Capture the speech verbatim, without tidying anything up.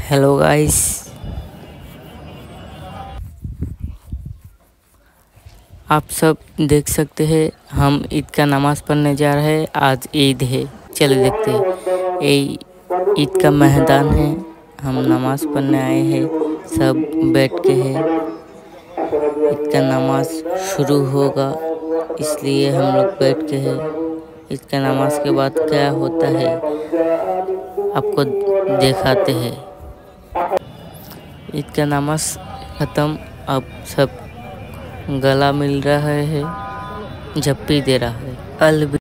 Hello guys, आप सब देख सकते हैं हम ईद का नमाज़ पढ़ने जा रहे हैं। आज ईद है, चलो देखते हैं। ये ईद का मैदान है, हम नमाज़ पढ़ने आए हैं, सब बैठ के हैं। ईद का नमाज़ शुरू होगा इसलिए हम लोग बैठ के हैं। ईद का नमाज़ के बाद क्या होता है आपको दिखाते हैं। ईद का नमाज़ ख़त्म, अब सब गला मिल रहा है, झप्पी दे रहा है। अलविदा।